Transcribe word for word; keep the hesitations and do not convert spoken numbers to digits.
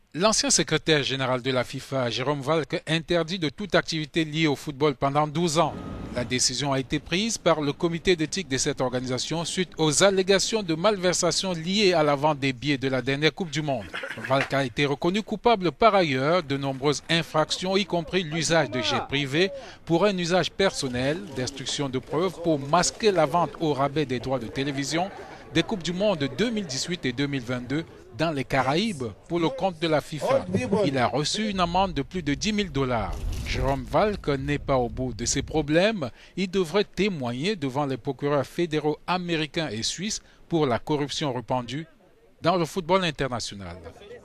L'ancien secrétaire général de la FIFA, Jérôme Valcke, interdit de toute activité liée au football pendant douze ans. La décision a été prise par le comité d'éthique de cette organisation suite aux allégations de malversation liées à la vente des billets de la dernière Coupe du Monde. Valcke a été reconnu coupable par ailleurs de nombreuses infractions, y compris l'usage de jets privés pour un usage personnel, destruction de preuves pour masquer la vente au rabais des droits de télévision des Coupes du Monde deux mille dix-huit et deux mille vingt-deux dans les Caraïbes pour le compte de la FIFA. Il a reçu une amende de plus de dix mille dollars. Jérôme Valcke n'est pas au bout de ses problèmes. Il devrait témoigner devant les procureurs fédéraux américains et suisses pour la corruption répandue dans le football international.